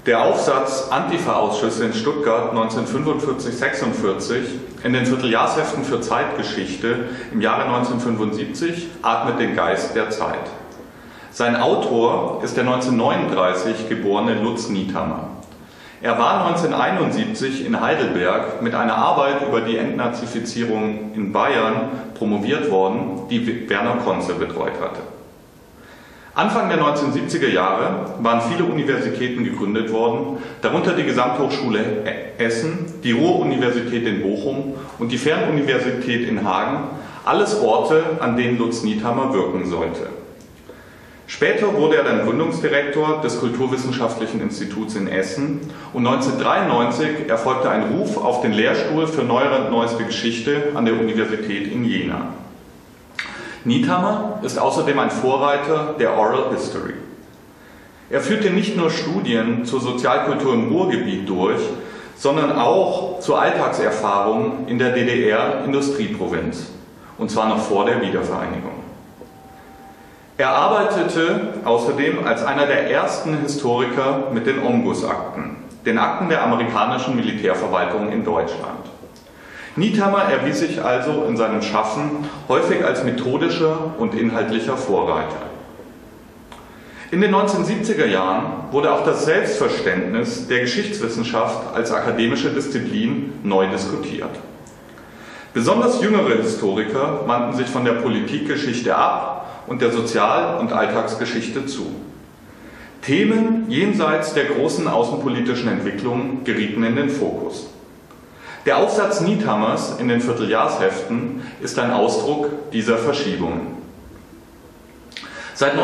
Der Aufsatz Antifa-Ausschüsse in Stuttgart 1945-46 in den Vierteljahrsheften für Zeitgeschichte im Jahre 1975 atmet den Geist der Zeit. Sein Autor ist der 1939 geborene Lutz Niethammer. Er war 1971 in Heidelberg mit einer Arbeit über die Entnazifizierung in Bayern promoviert worden, die Werner Conze betreut hatte. Anfang der 1970er Jahre waren viele Universitäten gegründet worden, darunter die Gesamthochschule Essen, die Ruhr-Universität in Bochum und die Fernuniversität in Hagen, alles Orte, an denen Lutz Niethammer wirken sollte. Später wurde er dann Gründungsdirektor des Kulturwissenschaftlichen Instituts in Essen und 1993 erfolgte ein Ruf auf den Lehrstuhl für Neuere und Neueste Geschichte an der Universität in Jena. Niethammer ist außerdem ein Vorreiter der Oral History. Er führte nicht nur Studien zur Sozialkultur im Ruhrgebiet durch, sondern auch zu Alltagserfahrungen in der DDR-Industrieprovinz, und zwar noch vor der Wiedervereinigung. Er arbeitete außerdem als einer der ersten Historiker mit den Omnibus-Akten, den Akten der amerikanischen Militärverwaltung in Deutschland. Niethammer erwies sich also in seinem Schaffen häufig als methodischer und inhaltlicher Vorreiter. In den 1970er Jahren wurde auch das Selbstverständnis der Geschichtswissenschaft als akademische Disziplin neu diskutiert. Besonders jüngere Historiker wandten sich von der Politikgeschichte ab und der Sozial- und Alltagsgeschichte zu. Themen jenseits der großen außenpolitischen Entwicklungen gerieten in den Fokus. Der Aufsatz Niethammers in den Vierteljahrsheften ist ein Ausdruck dieser Verschiebungen. Seit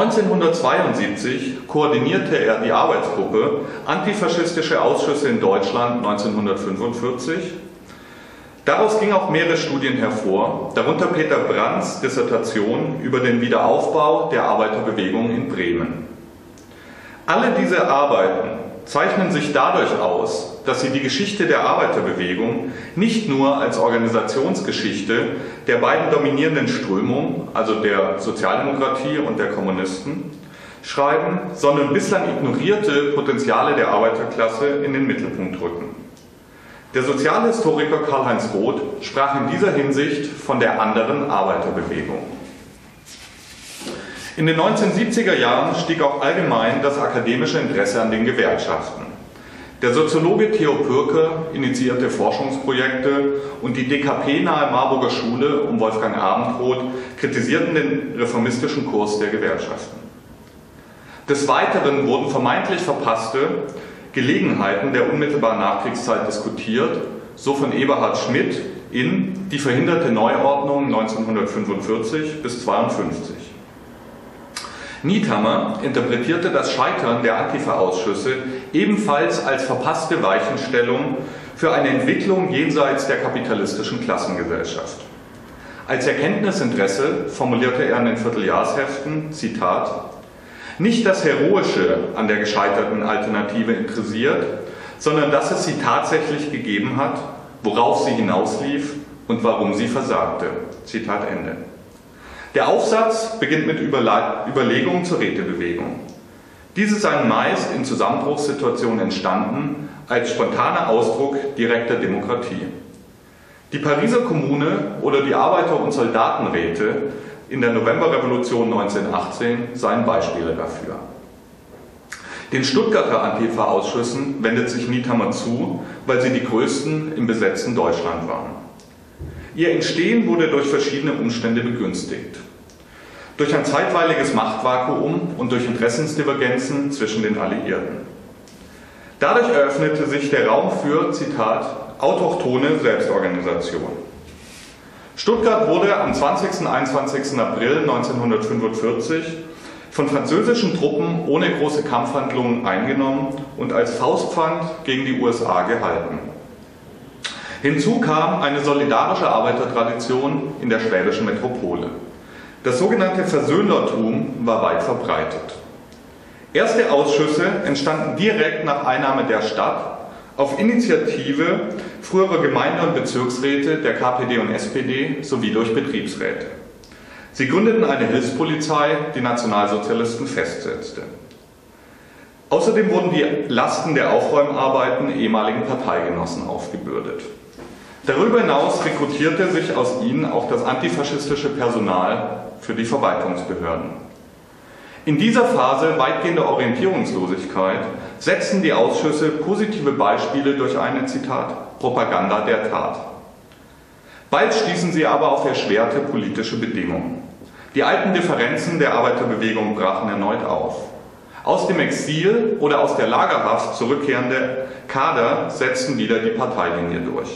1972 koordinierte er die Arbeitsgruppe Antifaschistische Ausschüsse in Deutschland 1945. Daraus gingen auch mehrere Studien hervor, darunter Peter Brandts Dissertation über den Wiederaufbau der Arbeiterbewegung in Bremen. Alle diese Arbeiten zeichnen sich dadurch aus, dass sie die Geschichte der Arbeiterbewegung nicht nur als Organisationsgeschichte der beiden dominierenden Strömungen, also der Sozialdemokratie und der Kommunisten, schreiben, sondern bislang ignorierte Potenziale der Arbeiterklasse in den Mittelpunkt rücken. Der Sozialhistoriker Karl-Heinz Roth sprach in dieser Hinsicht von der anderen Arbeiterbewegung. In den 1970er Jahren stieg auch allgemein das akademische Interesse an den Gewerkschaften. Der Soziologe Theo Pürke initiierte Forschungsprojekte und die DKP-nahe Marburger Schule um Wolfgang Abendroth kritisierten den reformistischen Kurs der Gewerkschaften. Des Weiteren wurden vermeintlich verpasste Gelegenheiten der unmittelbaren Nachkriegszeit diskutiert, so von Eberhard Schmidt in Die verhinderte Neuordnung 1945 bis 1952. Niethammer interpretierte das Scheitern der Antifa-Ausschüsse ebenfalls als verpasste Weichenstellung für eine Entwicklung jenseits der kapitalistischen Klassengesellschaft. Als Erkenntnisinteresse formulierte er in den Vierteljahrsheften, Zitat, nicht das Heroische an der gescheiterten Alternative interessiert, sondern dass es sie tatsächlich gegeben hat, worauf sie hinauslief und warum sie versagte. Zitat Ende. Der Aufsatz beginnt mit Überlegungen zur Rätebewegung. Diese seien meist in Zusammenbruchssituationen entstanden, als spontaner Ausdruck direkter Demokratie. Die Pariser Kommune oder die Arbeiter- und Soldatenräte in der Novemberrevolution 1918 seien Beispiele dafür. Den Stuttgarter Antifa-Ausschüssen wendet sich Niethammer zu, weil sie die größten im besetzten Deutschland waren. Ihr Entstehen wurde durch verschiedene Umstände begünstigt. Durch ein zeitweiliges Machtvakuum und durch Interessensdivergenzen zwischen den Alliierten. Dadurch eröffnete sich der Raum für, Zitat, autochthone Selbstorganisation. Stuttgart wurde am 20. und 21. April 1945 von französischen Truppen ohne große Kampfhandlungen eingenommen und als Faustpfand gegen die USA gehalten. Hinzu kam eine solidarische Arbeitertradition in der schwäbischen Metropole. Das sogenannte Versöhnertum war weit verbreitet. Erste Ausschüsse entstanden direkt nach Einnahme der Stadt auf Initiative früherer Gemeinde- und Bezirksräte der KPD und SPD sowie durch Betriebsräte. Sie gründeten eine Hilfspolizei, die Nationalsozialisten festsetzte. Außerdem wurden die Lasten der Aufräumarbeiten ehemaligen Parteigenossen aufgebürdet. Darüber hinaus rekrutierte sich aus ihnen auch das antifaschistische Personal für die Verwaltungsbehörden. In dieser Phase weitgehender Orientierungslosigkeit setzten die Ausschüsse positive Beispiele durch eine, Zitat, Propaganda der Tat. Bald stießen sie aber auf erschwerte politische Bedingungen. Die alten Differenzen der Arbeiterbewegung brachen erneut auf. Aus dem Exil oder aus der Lagerhaft zurückkehrende Kader setzten wieder die Parteilinie durch.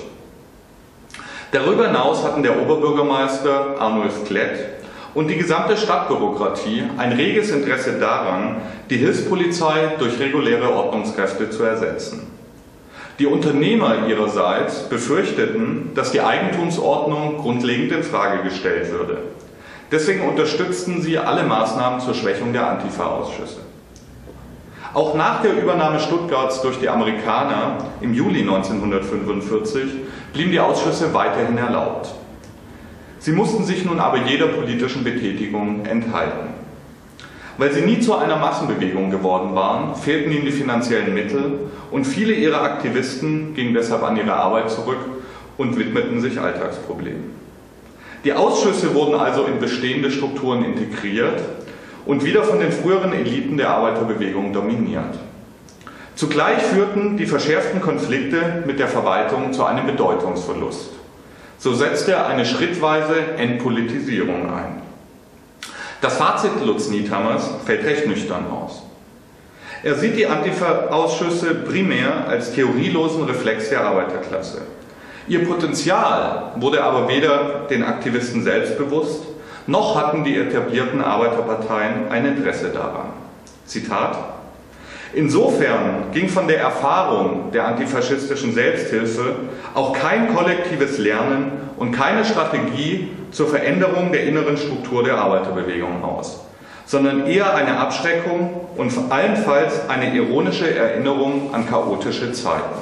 Darüber hinaus hatten der Oberbürgermeister Arnulf Klett und die gesamte Stadtbürokratie ein reges Interesse daran, die Hilfspolizei durch reguläre Ordnungskräfte zu ersetzen. Die Unternehmer ihrerseits befürchteten, dass die Eigentumsordnung grundlegend in Frage gestellt würde. Deswegen unterstützten sie alle Maßnahmen zur Schwächung der Antifa-Ausschüsse. Auch nach der Übernahme Stuttgarts durch die Amerikaner im Juli 1945 blieben die Ausschüsse weiterhin erlaubt. Sie mussten sich nun aber jeder politischen Betätigung enthalten. Weil sie nie zu einer Massenbewegung geworden waren, fehlten ihnen die finanziellen Mittel und viele ihrer Aktivisten gingen deshalb an ihre Arbeit zurück und widmeten sich Alltagsproblemen. Die Ausschüsse wurden also in bestehende Strukturen integriert und wieder von den früheren Eliten der Arbeiterbewegung dominiert. Zugleich führten die verschärften Konflikte mit der Verwaltung zu einem Bedeutungsverlust. So setzte eine schrittweise Entpolitisierung ein. Das Fazit Lutz Niethammers fällt recht nüchtern aus. Er sieht die Antifa-Ausschüsse primär als theorielosen Reflex der Arbeiterklasse. Ihr Potenzial wurde aber weder den Aktivisten selbst bewusst, noch hatten die etablierten Arbeiterparteien ein Interesse daran. Zitat: Insofern ging von der Erfahrung der antifaschistischen Selbsthilfe auch kein kollektives Lernen und keine Strategie zur Veränderung der inneren Struktur der Arbeiterbewegung aus, sondern eher eine Abschreckung und allenfalls eine ironische Erinnerung an chaotische Zeiten.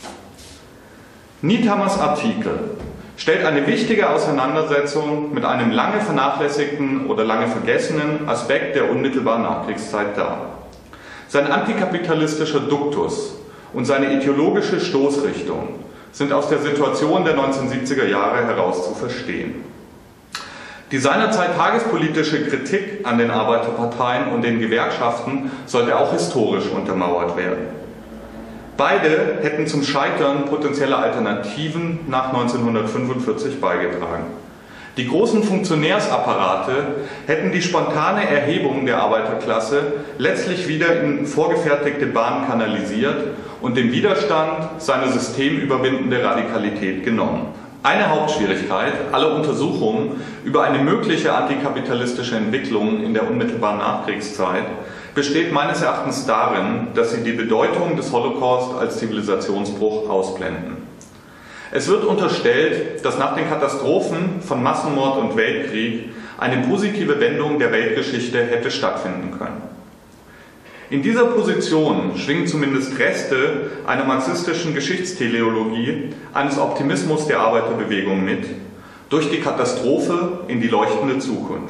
Niethammers Artikel stellt eine wichtige Auseinandersetzung mit einem lange vernachlässigten oder lange vergessenen Aspekt der unmittelbaren Nachkriegszeit dar. Sein antikapitalistischer Duktus und seine ideologische Stoßrichtung sind aus der Situation der 1970er Jahre heraus zu verstehen. Die seinerzeit tagespolitische Kritik an den Arbeiterparteien und den Gewerkschaften sollte auch historisch untermauert werden. Beide hätten zum Scheitern potenzieller Alternativen nach 1945 beigetragen. Die großen Funktionärsapparate hätten die spontane Erhebung der Arbeiterklasse letztlich wieder in vorgefertigte Bahnen kanalisiert und dem Widerstand seine systemüberwindende Radikalität genommen. Eine Hauptschwierigkeit aller Untersuchungen über eine mögliche antikapitalistische Entwicklung in der unmittelbaren Nachkriegszeit besteht meines Erachtens darin, dass sie die Bedeutung des Holocaust als Zivilisationsbruch ausblenden. Es wird unterstellt, dass nach den Katastrophen von Massenmord und Weltkrieg eine positive Wendung der Weltgeschichte hätte stattfinden können. In dieser Position schwingen zumindest Reste einer marxistischen Geschichtsteleologie, eines Optimismus der Arbeiterbewegung mit, durch die Katastrophe in die leuchtende Zukunft.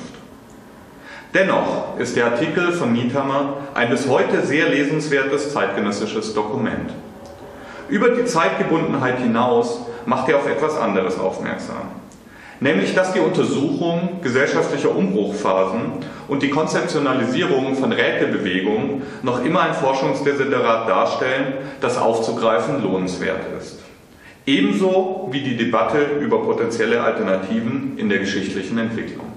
Dennoch ist der Artikel von Niethammer ein bis heute sehr lesenswertes zeitgenössisches Dokument. Über die Zeitgebundenheit hinaus macht er auf etwas anderes aufmerksam. Nämlich, dass die Untersuchung gesellschaftlicher Umbruchphasen und die Konzeptionalisierung von Rätebewegungen noch immer ein Forschungsdesiderat darstellen, das aufzugreifen lohnenswert ist. Ebenso wie die Debatte über potenzielle Alternativen in der geschichtlichen Entwicklung.